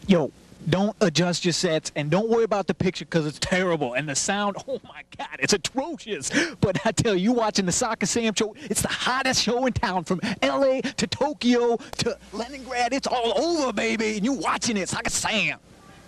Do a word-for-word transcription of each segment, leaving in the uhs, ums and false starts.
Yo, don't adjust your sets and don't worry about the picture because it's terrible. And the sound, oh my God, it's atrocious. But I tell you, watching the Soccer Sam show, it's the hottest show in town from L A to Tokyo to Leningrad. It's all over, baby. And you watching it, Soccer Sam.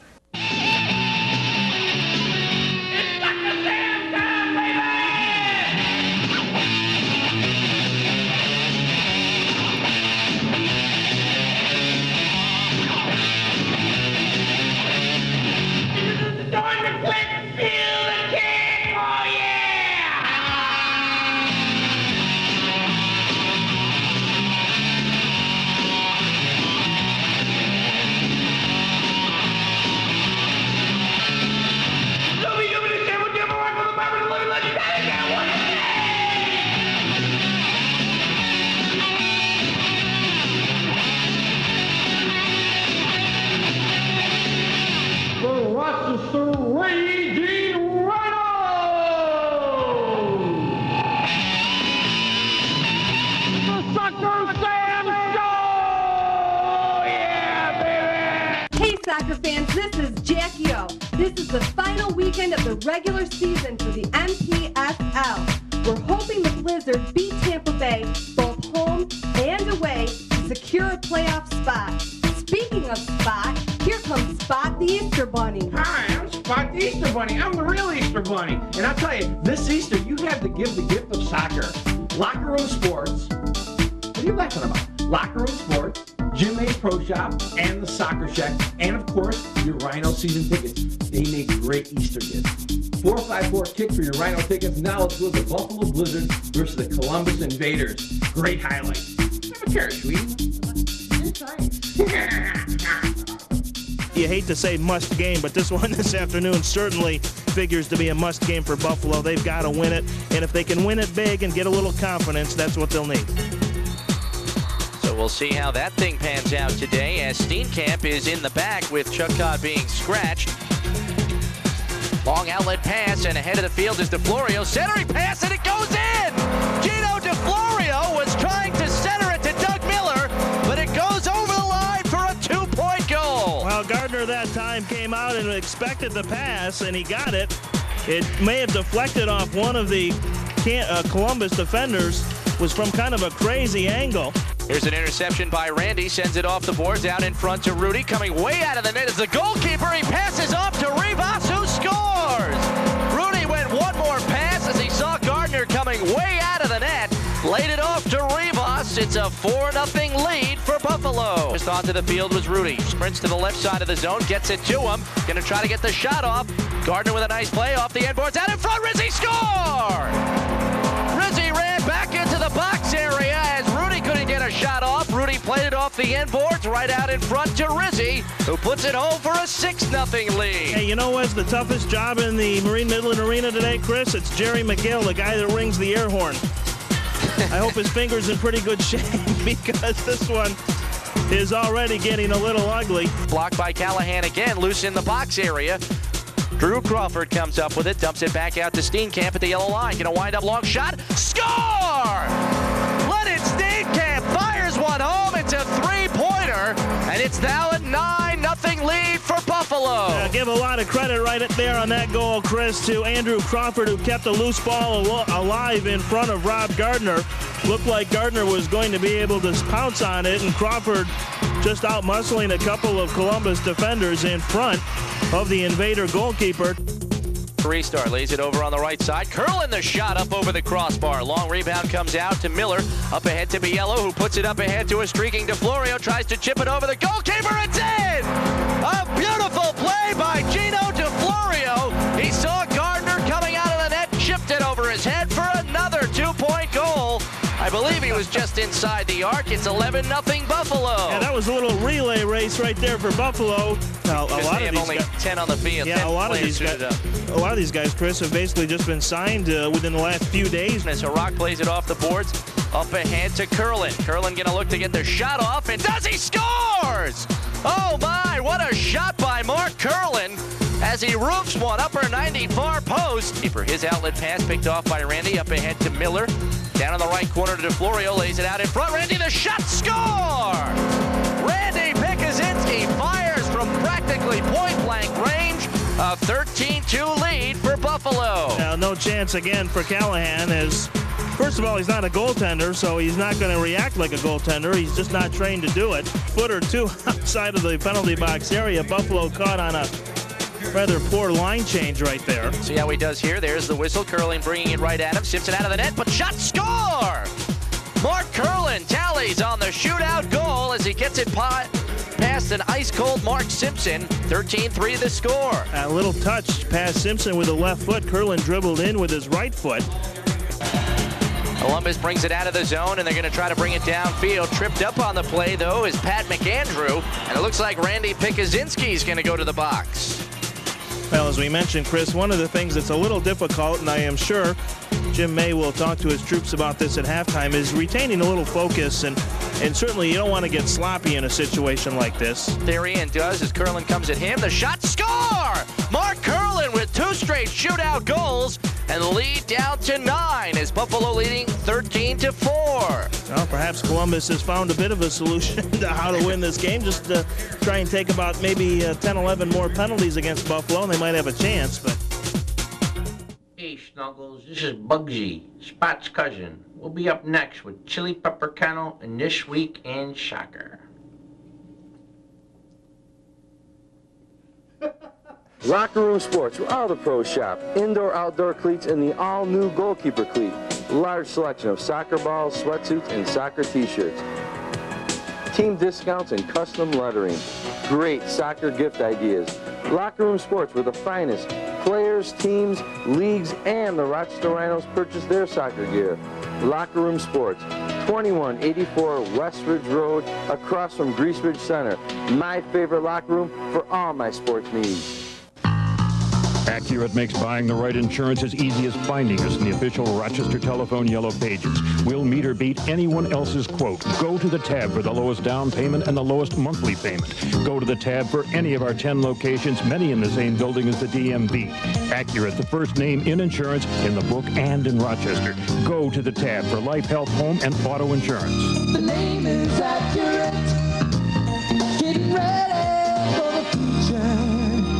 Soccer fans, this is Jackie O. This is the final weekend of the regular season for the M P S L. We're hoping the Blizzard beat Tampa Bay both home and away to secure a playoff spot. Speaking of Spot, here comes Spot the Easter Bunny. Hi, I'm Spot the Easter Bunny. I'm the real Easter Bunny. And I'll tell you, this Easter, you have to give the gift of soccer. Locker room sports. What are you laughing about? Locker room sports. Jim May's Pro Shop, and the Soccer Shack, and of course, your Rhino season tickets. They make great Easter gifts. four five four kick for your Rhino tickets. Now let's go to the Buffalo Blizzard versus the Columbus Invaders. Great highlight. Have a chair, sweetie. You hate to say must game, but this one this afternoon certainly figures to be a must game for Buffalo. They've got to win it, and if they can win it big and get a little confidence, that's what they'll need. We'll see how that thing pans out today as Steenkamp is in the back with Chuck Todd being scratched. Long outlet pass, and ahead of the field is DeFlorio. Centering pass, and it goes in! Gino DeFlorio was trying to center it to Doug Miller, but it goes over the line for a two-point goal. Well, Gardner that time came out and expected the pass, and he got it. It may have deflected off one of the uh, Columbus defenders. Was from kind of a crazy angle. Here's an interception by Randy, sends it off the boards out in front to Rudy, coming way out of the net is the goalkeeper. He passes off to Rivas, who scores. Rudy went one more pass as he saw Gardner coming way out of the net, laid it off to Rivas. It's a four nothing lead for Buffalo. Just onto the field was Rudy, sprints to the left side of the zone, gets it to him, gonna try to get the shot off. Gardner with a nice play off the end boards, out in front, Rizzi scored! Rizzi ran back into the box area as Rudy couldn't get a shot off. Rudy played it off the end boards right out in front to Rizzi, who puts it home for a six nothing lead. Hey, you know what's the toughest job in the Marine Midland Arena today, Chris? It's Jerry McGill, the guy that rings the air horn. I hope his finger's in pretty good shape because this one is already getting a little ugly. Blocked by Callahan again, loose in the box area. Drew Crawford comes up with it, dumps it back out to Steenkamp at the yellow line. Gonna wind up long shot. Score! Lennon Steenkamp fires one home. It's a three-pointer, and it's now a nine nothing lead for Buffalo. Uh, give a lot of credit right there on that goal, Chris, to Andrew Crawford, who kept a loose ball al alive in front of Rob Gardner. Looked like Gardner was going to be able to pounce on it, and Crawford just out-muscling a couple of Columbus defenders in front of the Invader goalkeeper. Three-star lays it over on the right side. Curling the shot up over the crossbar. Long rebound comes out to Miller. Up ahead to Biello, who puts it up ahead to a streaking DeFlorio. Tries to chip it over the goalkeeper. It's in! A beautiful play by Gino DeFlorio. He saw Gardner coming out of the net, chipped it over his head for another two-point goal. I believe he was just inside the arc. It's eleven nothing Buffalo. Yeah, that was a little relay race right there for Buffalo. Now, a lot they of have these only guys, ten on the field. Yeah, a lot of these guys. A lot of these guys, Chris, have basically just been signed uh, within the last few days. As Harak plays it off the boards, up ahead to Curlin. Curlin gonna look to get the shot off, and does he scores? Oh my! What a shot by Mark Curlin as he roofs one upper ninety far post. For his outlet pass picked off by Randy, up ahead to Miller. Down in the right corner to DeFlorio, lays it out in front. Randy, the shot, score! Randy Pikuzinski fires from practice. Buffalo. Now, no chance again for Callahan as, first of all, he's not a goaltender, so he's not going to react like a goaltender. He's just not trained to do it. Foot or two outside of the penalty box area. Buffalo caught on a rather poor line change right there. See how he does here. There's the whistle. Curling bringing it right at him. Simpson out of the net, but shot, score! Mark Curlin tallies on the shootout goal as he gets it past an ice-cold Mark Simpson. thirteen three the score. A little touch past Simpson with the left foot. Curlin dribbled in with his right foot. Columbus brings it out of the zone, and they're going to try to bring it downfield. Tripped up on the play, though, is Pat McAndrew, and it looks like Randy Pikuzinski is going to go to the box. Well, as we mentioned, Chris, one of the things that's a little difficult, and I am sure Jim May will talk to his troops about this at halftime, is retaining a little focus, and, and certainly you don't want to get sloppy in a situation like this. There Ian does as Curlin comes at him. The shot, score! Mark Curlin with two straight shootout goals, and the lead down to nine as Buffalo leading thirteen to four. Well, perhaps Columbus has found a bit of a solution to how to win this game. Just to try and take about maybe uh, ten, eleven more penalties against Buffalo, and they might have a chance. But Hey, Snuggles, this is Bugsy, Spot's cousin. We'll be up next with Chili Pepper Kennel and This Week in Soccer. Locker Room Sports, where all the pros shop. Indoor, outdoor cleats, and the all-new goalkeeper cleat. Large selection of soccer balls, sweatsuits, and soccer t-shirts. Team discounts and custom lettering. Great soccer gift ideas. Locker Room Sports, where the finest players, teams, leagues, and the Rochester Rhinos purchase their soccer gear. Locker Room Sports, twenty-one eighty-four West Ridge Road, across from Grease Ridge Center. My favorite locker room for all my sports needs. Accurate makes buying the right insurance as easy as finding us in the official Rochester Telephone Yellow Pages. We'll meet or beat anyone else's quote. Go to the tab for the lowest down payment and the lowest monthly payment. Go to the tab for any of our ten locations, many in the same building as the D M V. Accurate, the first name in insurance in the book and in Rochester. Go to the tab for life, health, home, and auto insurance. The name is Accurate. Getting ready for the future.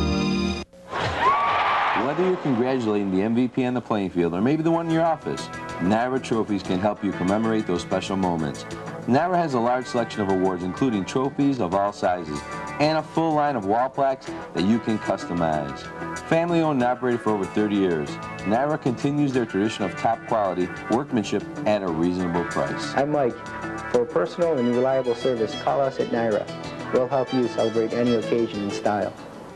Whether you're congratulating the M V P on the playing field or maybe the one in your office, Naira Trophies can help you commemorate those special moments. Naira has a large selection of awards, including trophies of all sizes, and a full line of wall plaques that you can customize. Family owned and operated for over thirty years, Naira continues their tradition of top quality workmanship at a reasonable price. I'm Mike. For personal and reliable service, call us at Naira. We'll help you celebrate any occasion in style.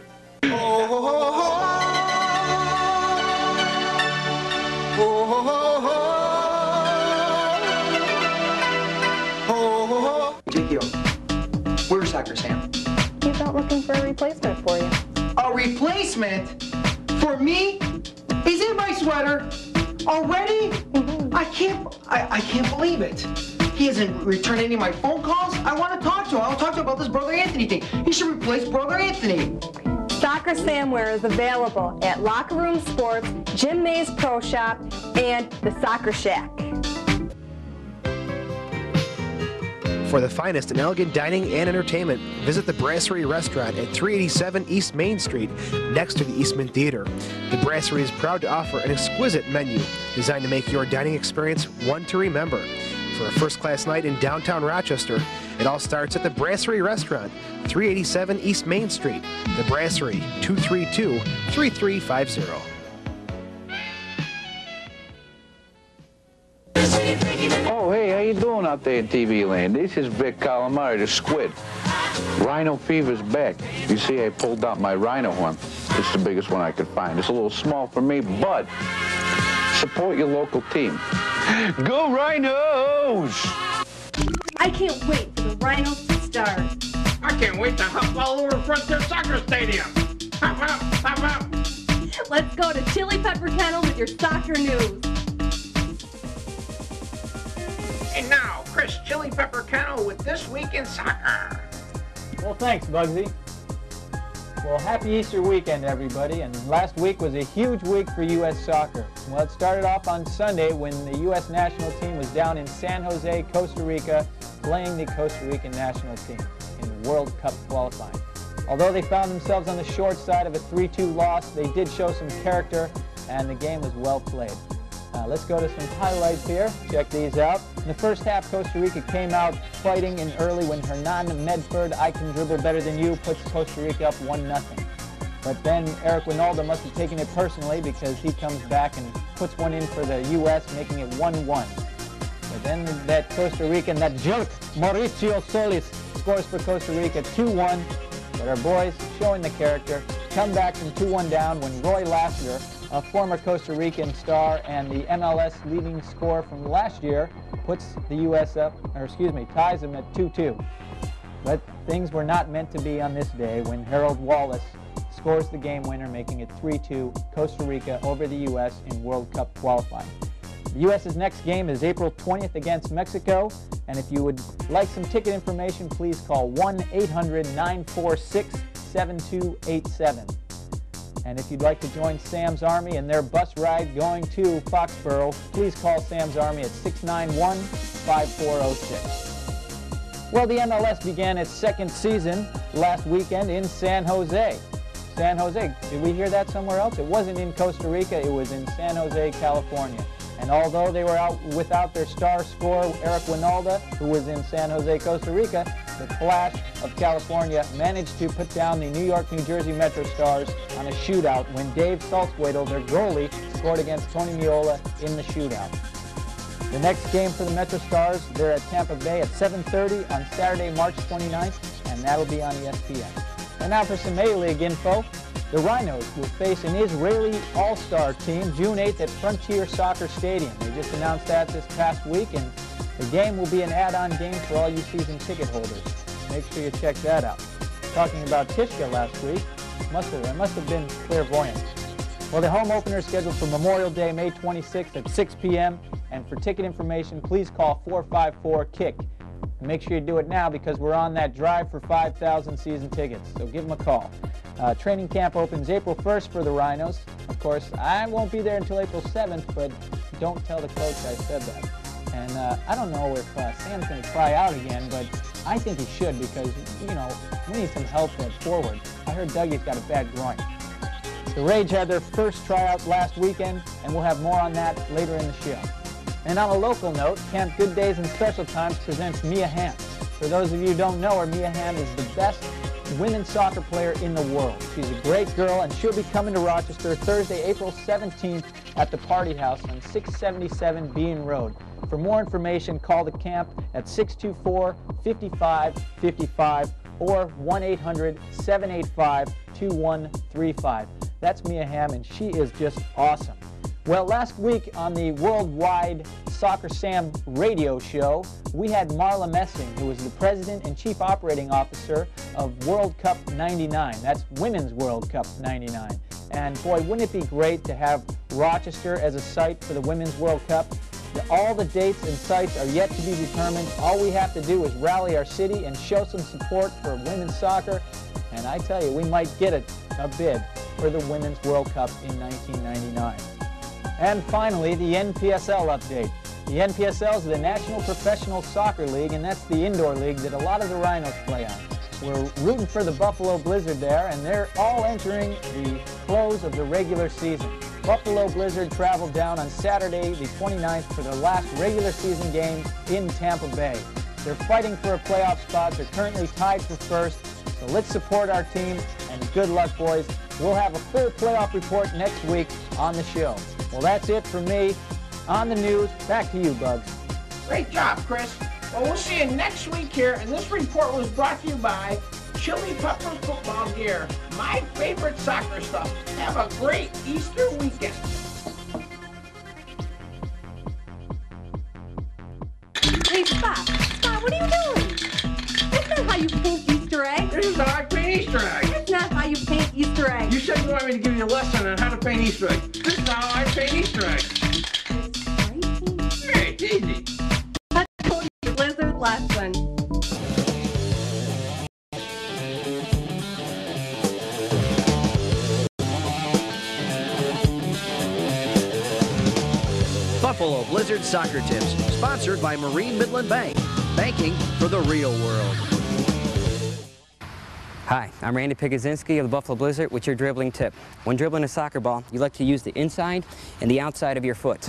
Where's Soccer Sam? He's out looking for a replacement for you. A replacement? For me? He's in my sweater. Already? Mm-hmm. I can't, I, I can't believe it. He hasn't returned any of my phone calls. I want to talk to him. I want to talk to him about this Brother Anthony thing. He should replace Brother Anthony. Soccer Samwear is available at Locker Room Sports, Jim May's Pro Shop, and the Soccer Shack. For the finest in elegant dining and entertainment, visit the Brasserie Restaurant at three eighty-seven East Main Street, next to the Eastman Theater. The Brasserie is proud to offer an exquisite menu designed to make your dining experience one to remember. For a first-class night in downtown Rochester, it all starts at the Brasserie Restaurant, three eighty-seven East Main Street. The Brasserie, two three two, three three five zero. Oh, hey, how you doing out there in T V land? This is Vic Calamari, the Squid. Rhino fever's back. You see, I pulled out my rhino one. It's the biggest one I could find. It's a little small for me, but support your local team. Go Rhinos! I can't wait for the Rhinos to start. I can't wait to hop all over Frontier Soccer Stadium. Hop, hop, hop, hop. Let's go to Chili Pepper Kennel with your soccer news. And now, Chris Chili Pepper Kennel with This Week in Soccer. Well, thanks, Bugsy. Well, happy Easter weekend, everybody. And last week was a huge week for U S soccer. Well, it started off on Sunday when the U S national team was down in San Jose, Costa Rica, playing the Costa Rican national team in the World Cup qualifying. Although they found themselves on the short side of a three two loss, they did show some character and the game was well played. Uh, let's go to some highlights here. Check these out. In the first half, Costa Rica came out fighting in early when Hernan Medford, I can dribble better than you, puts Costa Rica up one nothing. But then Eric Winalda must have taken it personally because he comes back and puts one in for the U S, making it one one. But then that Costa Rican, that jerk, Mauricio Solis, scores for Costa Rica two one. But our boys, showing the character, come back from two one down when Roy Lassiter, a former Costa Rican star and the M L S leading scorer from last year, puts the U S up, or excuse me, ties them at two two. But things were not meant to be on this day when Harold Wallace scores the game winner, making it three two, Costa Rica over the U S in World Cup qualifying. The U S's next game is April twentieth against Mexico, and if you would like some ticket information, please call one eight hundred, nine four six, seven two eight seven. And if you'd like to join Sam's Army in their bus ride going to Foxborough, please call Sam's Army at six nine one, five four zero six. Well, the M L S began its second season last weekend in San Jose. San Jose, did we hear that somewhere else? It wasn't in Costa Rica, it was in San Jose, California. And although they were out without their star scorer, Eric Winalda, who was in San Jose, Costa Rica, the Flash of California managed to put down the New York, New Jersey Metro Stars on a shootout when Dave Salzwedel, their goalie, scored against Tony Meola in the shootout. The next game for the Metro Stars, they're at Tampa Bay at seven thirty on Saturday, March twenty-ninth, and that'll be on E S P N. And now for some A-League info. The Rhinos will face an Israeli all-star team June eighth at Frontier Soccer Stadium. They just announced that this past week, and the game will be an add-on game for all you season ticket holders. Make sure you check that out. Talking about Tishka last week, must have, I must have been clairvoyant. Well, the home opener is scheduled for Memorial Day, May twenty-sixth at six p m And for ticket information, please call four five four, K I C K. And make sure you do it now because we're on that drive for five thousand season tickets. So give them a call. Uh, training camp opens April first for the Rhinos. Of course, I won't be there until April seventh, but don't tell the coach I said that. And uh, I don't know if uh, Sam's going to try out again, but I think he should because, you know, we need some help at forward. I heard Dougie's got a bad groin. The Rage had their first tryout last weekend, and we'll have more on that later in the show. And on a local note, Camp Good Days and Special Times presents Mia Hamm. For those of you who don't know her, Mia Hamm is the best women's soccer player in the world. She's a great girl, and she'll be coming to Rochester Thursday, April seventeenth at the Party House on six seventy-seven Bean Road. For more information, call the camp at six two four, five five five five or one eight hundred, seven eight five, two one three five. That's Mia Hamm, and she is just awesome. Well, last week on the Worldwide Soccer Sam radio show, we had Marla Messing, who is the President and Chief Operating Officer of World Cup ninety-nine. That's Women's World Cup ninety-nine. And boy, wouldn't it be great to have Rochester as a site for the Women's World Cup? All the dates and sites are yet to be determined. All we have to do is rally our city and show some support for women's soccer. And I tell you, we might get a, a bid for the Women's World Cup in nineteen ninety-nine. And finally, the N P S L update. The N P S L is the National Professional Soccer League, and that's the indoor league that a lot of the Rhinos play on. We're rooting for the Buffalo Blizzard there, and they're all entering the close of the regular season. Buffalo Blizzard traveled down on Saturday, the twenty-ninth, for their last regular season game in Tampa Bay. They're fighting for a playoff spot. They're currently tied for first. So let's support our team, and good luck, boys. We'll have a full playoff report next week on the show. Well, that's it for me. On the news, back to you, Bugs. Great job, Chris. Well, we'll see you next week here, and this report was brought to you by Chili Peppers Football Gear, my favorite soccer stuff. Have a great Easter weekend. Hey, Spot! Spot, what are you doing? That's not how you paint Easter eggs. This is how I paint Easter eggs. That's not how you paint Easter eggs. You said you wanted me to give you a lesson on how to paint Easter eggs. This is how I paint Easter eggs. Hey, it's easy. Let's go to your Blizzard lesson. Buffalo Blizzard Soccer Tips, sponsored by Marine Midland Bank. Banking for the real world. Hi, I'm Randy Pikuzinski of the Buffalo Blizzard with your dribbling tip. When dribbling a soccer ball, you like to use the inside and the outside of your foot.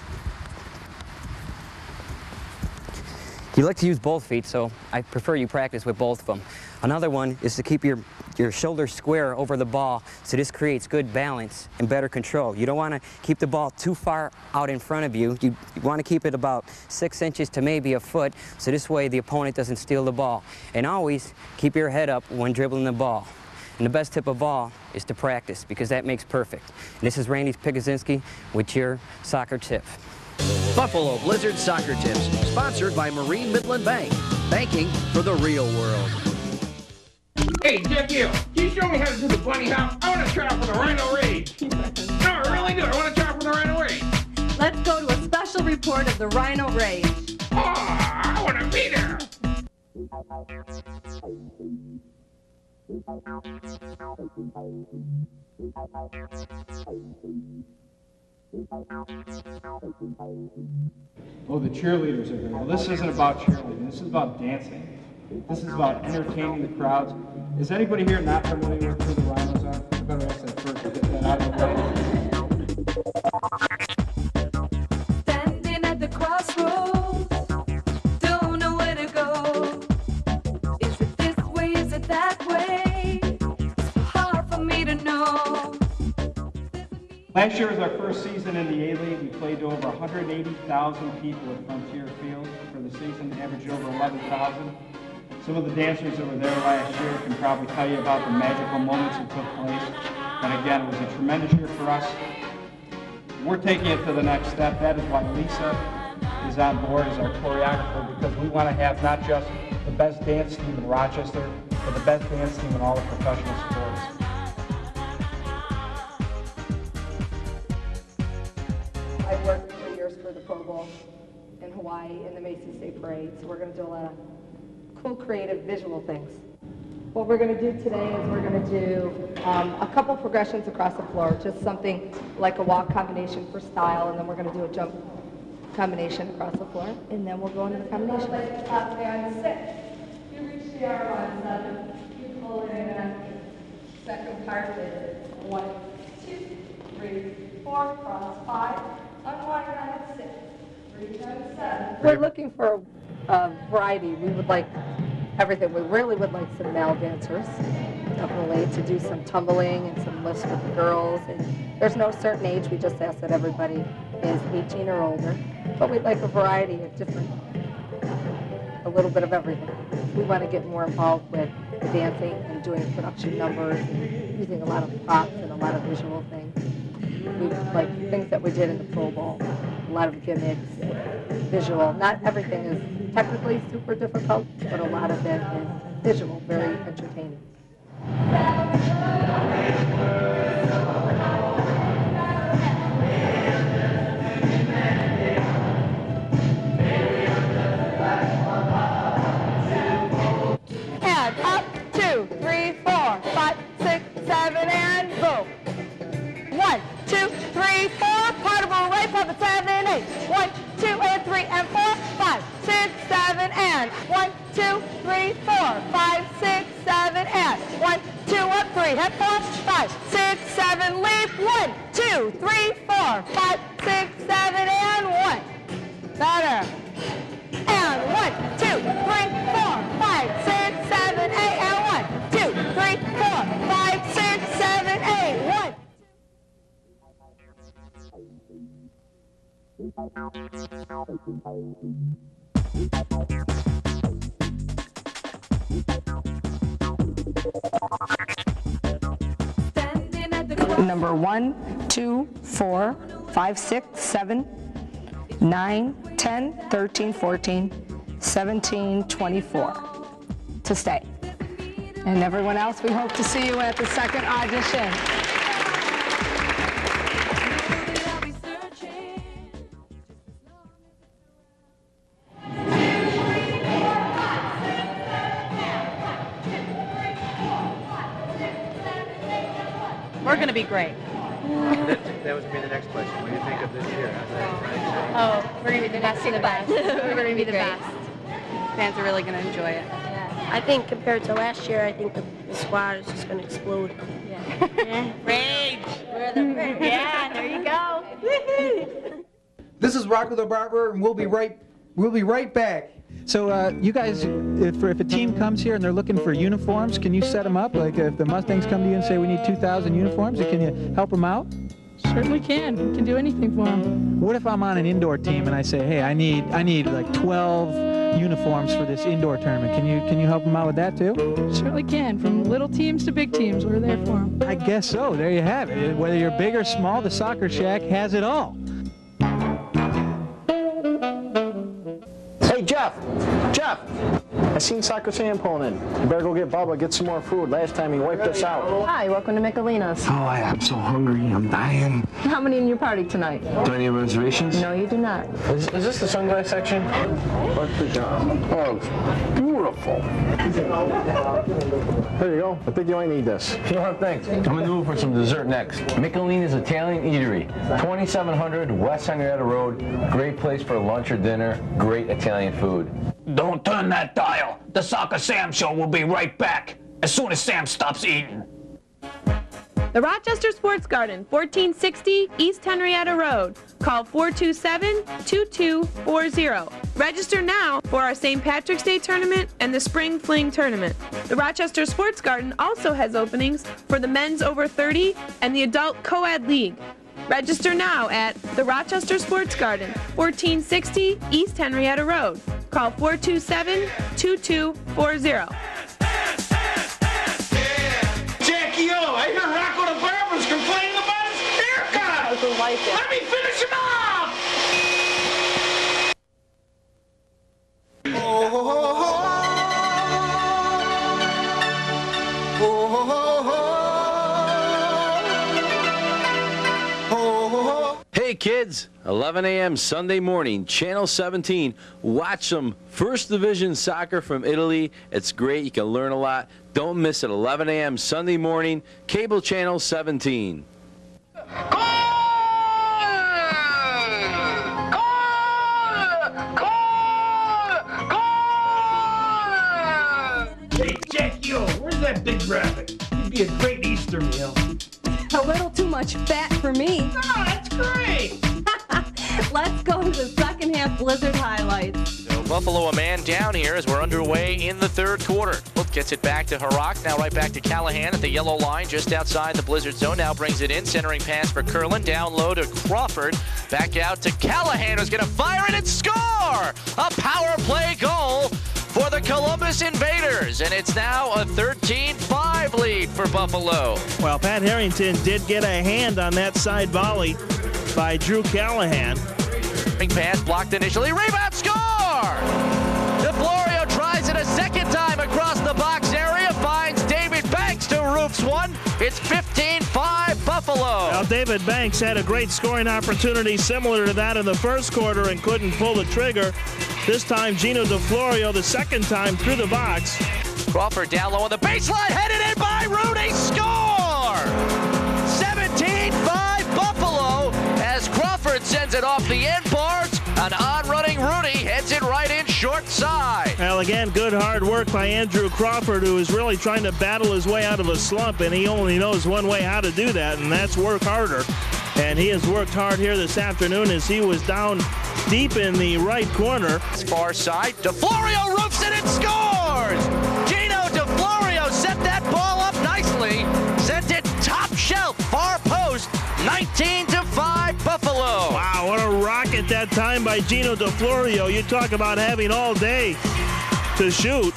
You like to use both feet, so I prefer you practice with both of them. Another one is to keep your, your shoulders square over the ball, so this creates good balance and better control. You don't want to keep the ball too far out in front of you. You, you want to keep it about six inches to maybe a foot, so this way the opponent doesn't steal the ball. And always keep your head up when dribbling the ball. And the best tip of all is to practice, because that makes perfect. And this is Randy Pikuzinski with your soccer tip. Buffalo Blizzard Soccer Tips, sponsored by Marine Midland Bank. Banking for the real world. Hey, Jeff, you, can you show me how to do the bunny hop? I want to try out for the Rhino Rage. No, I really do. I want to try out for the Rhino Rage. Let's go to a special report of the Rhino Rage. Oh, I want to be there. Oh, the cheerleaders are here. Well, this isn't about cheerleading. This is about dancing. This is about entertaining the crowds. Is anybody here not familiar with who the Rhinos are? I better ask that first to get that out of the way. Standing at the crossroads, don't know where to go. Is it this way, is it that way? It's so hard for me to know. Last year was our first season in the A-League. We played to over one hundred eighty thousand people at Frontier Field. For the season, averaged over eleven thousand. Some of the dancers that were there last year can probably tell you about the magical moments that took place. And again, it was a tremendous year for us. We're taking it to the next step. That is why Lisa is on board as our choreographer, because we want to have not just the best dance team in Rochester, but the best dance team in all the professional sports. I worked for years for the Pro Bowl in Hawaii in the Macy's Day Parade, so we're going to do a lot of cool, creative, visual things. What we're going to do today is we're going to do um, a couple progressions across the floor, just something like a walk combination for style, and then we're going to do a jump combination across the floor, and then we'll go into the combination. Top there on six. You reach the arm on seven. You pull it in on eight. Second part is one, two, three, four, cross five. Unwind on six. Reach on seven. We're looking for a variety. We would like everything. We really would like some male dancers, definitely, to do some tumbling and some lifts with the girls. And there's no certain age. We just ask that everybody is eighteen or older. But we'd like a variety of different, a little bit of everything. We want to get more involved with the dancing and doing production numbers and using a lot of props and a lot of visual things. We like things that we did in the Pro Bowl, a lot of gimmicks, visual. Not everything is technically super difficult, but a lot of it is visual, very entertaining. And up, two, three, four, five, six, seven, and boom. One, two, three, four, part of a right, pop it, seven, eight. One, two, and three, and four, five, six, seven, and one, two, three, four, five, six, seven, and one, two, up, three, hip, four, five, six, seven, leap, one, two, three, four, five, six, seven, and one. Better. And one, two, three, four, five, six, seven, eight, and one, two, three, four, five, six, seven, eight, one. Number one, two, four, five, six, seven, nine, ten, thirteen, fourteen, seventeen, twenty-four. To stay. And everyone else, we hope to see you at the second audition. We're going to be great. that, that was going to be the next question. What do you think of this year? How's that? Oh, we're going to be the best. The best. We're going to be the best. Fans are really going to enjoy it. Yeah. I think compared to last year, I think the, the squad is just going to explode. Yeah. yeah. Rage. We're the rage. Yeah, there you go. This is Rocco the Barber, and we'll be right we'll be right back. So uh, you guys, if, if a team comes here and they're looking for uniforms, can you set them up? Like if the Mustangs come to you and say we need two thousand uniforms, can you help them out? Certainly can. We can do anything for them. What if I'm on an indoor team and I say, hey, I need I need like twelve uniforms for this indoor tournament? Can you can you help them out with that too? Certainly can. From little teams to big teams, we're there for them. I guess so. There you have it. Whether you're big or small, the Soccer Shack has it all. Hey, Jeff! Jeff! I seen Soccer Sam pulling in. You better go get Bubba, get some more food. Last time he wiped us out. Hi, welcome to Michelina's. Oh, I am so hungry. I'm dying. How many in your party tonight? Do I need reservations? No, you do not. Is, is this the sunglass section? Oh, it's beautiful. There you go. I think you might need this. No, thanks. I'm gonna move for some dessert next. Michelina's Italian Eatery, twenty-seven hundred West Henrietta Road. Great place for lunch or dinner. Great Italian food. Don't turn that dial. The Soccer Sam Show will be right back as soon as Sam stops eating. The Rochester Sports Garden, fourteen sixty East Henrietta Road. Call four two seven, two two four zero. Register now for our Saint Patrick's Day Tournament and the Spring Fling Tournament. The Rochester Sports Garden also has openings for the men's over thirty and the adult co-ed league. Register now at the Rochester Sports Garden, fourteen sixty East Henrietta Road. Call four two seven, two two four zero. Jackie O, I hear Rocco the Barber's complaining about his haircut. Like it. Let me finish him off. Oh, oh, oh, oh, oh, oh, oh. Hey kids, eleven a m Sunday morning, Channel seventeen. Watch some First Division soccer from Italy. It's great. You can learn a lot. Don't miss it. eleven a m Sunday morning, Cable Channel seventeen. Hey, Jackie O, where's that big rabbit? He'd be a great Easter meal. A little too much fat for me. Oh, that's great. Let's go to the second half Blizzard highlights. So Buffalo a man down here as we're underway in the third quarter. Book gets it back to Harak, now right back to Callahan at the yellow line just outside the Blizzard zone. Now brings it in, centering pass for Curlin, down low to Crawford, back out to Callahan who's going to fire it and score! A power play goal for the Columbus Invaders, and it's now a thirteen five lead for Buffalo. Well, Pat Harrington did get a hand on that side volley by Drew Callahan. Pass blocked initially, rebound, score! DeFlorio tries it a second time across the box area, finds David Banks to roofs one. It's fifteen five Buffalo. Well, David Banks had a great scoring opportunity similar to that in the first quarter and couldn't pull the trigger. This time, Gino DeFlorio, the second time through the box. Crawford down low on the baseline, headed in by Rudy, score! seventeen five Buffalo as Crawford sends it off the end boards. An on-running Rudy heads it right in short side. Well, again, good hard work by Andrew Crawford, who is really trying to battle his way out of a slump, and he only knows one way how to do that, and that's work harder. And he has worked hard here this afternoon as he was down deep in the right corner. Far side, DeFlorio roofs it and scores! Gino DeFlorio set that ball up nicely, sent it top shelf, far post, nineteen to five Buffalo. Wow, what a rocket that time by Gino DeFlorio. You talk about having all day to shoot.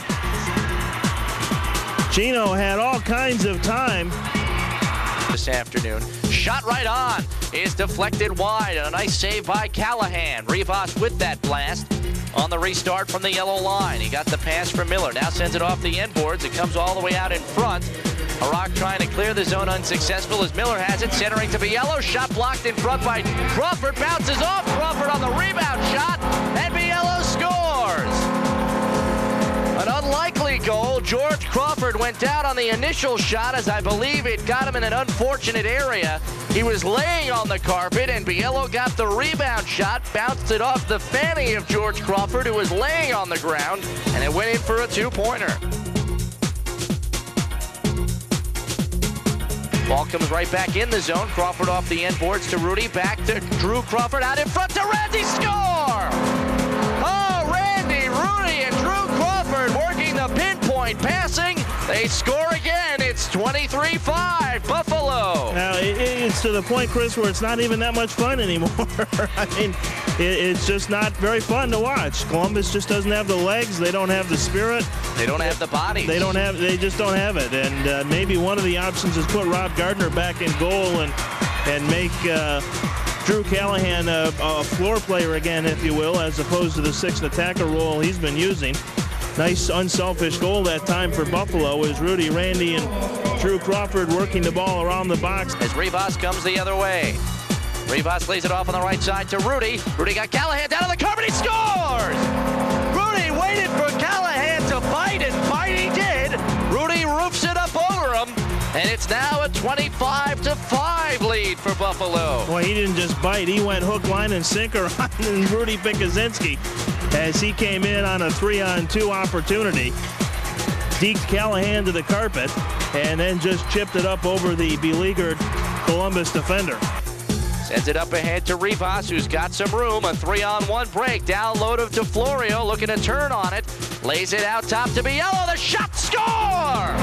Gino had all kinds of time this afternoon. Shot right on is deflected wide, and a nice save by Callahan. Rivas with that blast on the restart from the yellow line. He got the pass from Miller, now sends it off the end boards. It comes all the way out in front. Harak trying to clear the zone, unsuccessful as Miller has it, centering to Biello. Shot blocked in front by Crawford, bounces off Crawford on the rebound shot, and Biello scores! An unlikely goal. George Crawford went down on the initial shot as I believe it got him in an unfortunate area. He was laying on the carpet and Biello got the rebound shot, bounced it off the fanny of George Crawford who was laying on the ground, and it went in for a two-pointer. Ball comes right back in the zone. Crawford off the end boards to Rudy. Back to Drew Crawford. Out in front to Randy. Score! Oh, Randy, Rudy, and Drew Crawford working the pinpoint passing. They score again. It's twenty-three five, Buffalo. Now, it, it's to the point, Chris, where it's not even that much fun anymore. I mean, it, it's just not very fun to watch. Columbus just doesn't have the legs. They don't have the spirit. They don't have the bodies. They don't have. They just don't have it. And uh, maybe one of the options is put Rob Gardner back in goal and and make uh, Drew Callahan a, a floor player again, if you will, as opposed to the sixth attacker role he's been using. Nice unselfish goal that time for Buffalo as Rudy, Randy, and Drew Crawford working the ball around the box. As Rivas comes the other way. Rivas lays it off on the right side to Rudy. Rudy got Callahan down on the curve and he scores! Rudy waited for Callahan to bite and bite he did. Rudy roofs it up over him. And it's now a twenty-five to five lead for Buffalo. Boy, he didn't just bite. He went hook, line, and sinker on Rudy Pikuzinski as he came in on a three-on-two opportunity. Deked Callahan to the carpet and then just chipped it up over the beleaguered Columbus defender. Sends it up ahead to Rivas, who's got some room. A three-on-one break. Down low to DeFlorio, looking to turn on it. Lays it out top to Biello. The shot, score!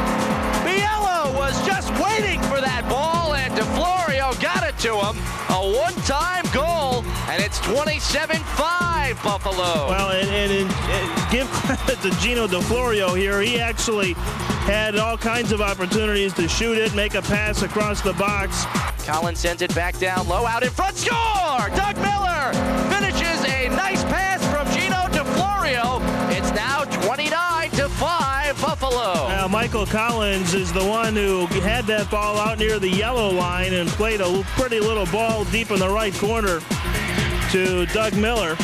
Biello was just waiting for that ball, and DeFlorio got it to him. A one-time goal, and it's twenty-seven five Buffalo. Well, and, and, and, and give credit to Gino DeFlorio here. He actually had all kinds of opportunities to shoot it, make a pass across the box. Collins sends it back down low, out in front, score! Doug Miller finishes a nice pass from Gino DeFlorio. It's now twenty-nine to five Buffalo. Now, Michael Collins is the one who had that ball out near the yellow line and played a pretty little ball deep in the right corner to Doug Miller.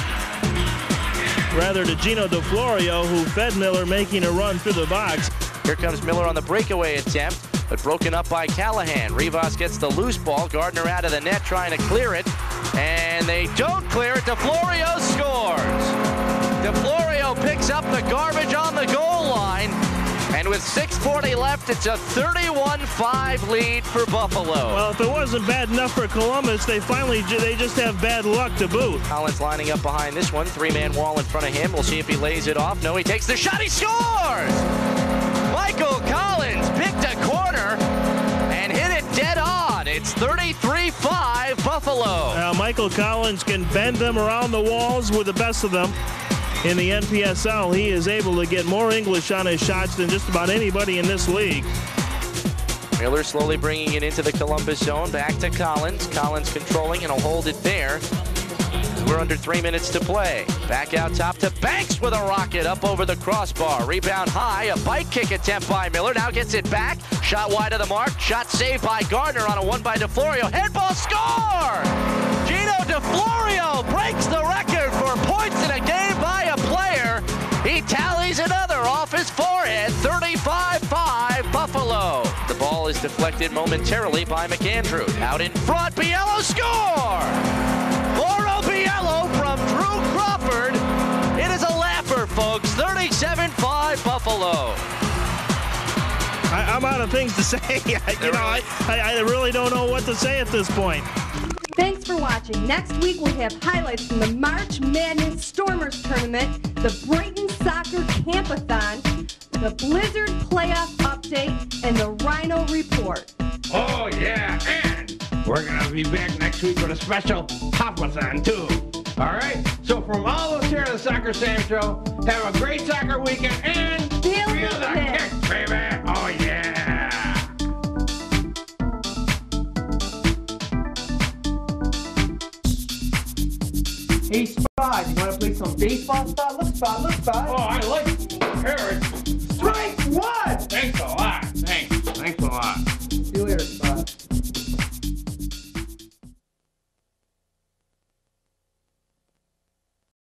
Rather to Gino DeFlorio, who fed Miller, making a run through the box. Here comes Miller on the breakaway attempt, but broken up by Callahan. Rivas gets the loose ball. Gardner out of the net trying to clear it, and they don't clear it. DeFlorio scores. DeFlorio picks up the garbage on the goal line, and with six forty left, it's a thirty-one five lead for Buffalo. Well, if it wasn't bad enough for Columbus, they finally, they just have bad luck to boot. Collins lining up behind this one. Three-man wall in front of him. We'll see if he lays it off. No, he takes the shot. He scores! Michael Collins picked a corner and hit it dead on. It's thirty-three five Buffalo. Now, Michael Collins can bend them around the walls with the best of them. In the N P S L, he is able to get more English on his shots than just about anybody in this league. Miller slowly bringing it into the Columbus zone. Back to Collins. Collins controlling, and he'll hold it there. We're under three minutes to play. Back out top to Banks with a rocket up over the crossbar. Rebound high. A bite kick attempt by Miller. Now gets it back. Shot wide of the mark. Shot saved by Gardner on a one by DeFlorio. Headball score! Gino DeFlorio breaks the record for points in a game by a player. He tallies another off his forehead. thirty-five five Buffalo. The ball is deflected momentarily by McAndrew. Out in front, Biello score! Mauro Biello from Drew Crawford. It is a laugher, folks. thirty-seven five Buffalo. I, I'm out of things to say. I, you know, I, I really don't know what to say at this point. Thanks for watching. Next week we'll have highlights from the March Madness Stormers Tournament, the Brighton Soccer Campathon, the Blizzard Playoff Update, and the Rhino Report. Oh, yeah, and we're going to be back next week with a special Pop-a-thon, too. All right? So from all of us here at the Soccer Sam Show, have a great soccer weekend and feel, feel the kick, baby. Oh, yeah. Hey, Spot, you want to play some baseball, Spot? Look, Spot, look, Spot. Oh, I like it.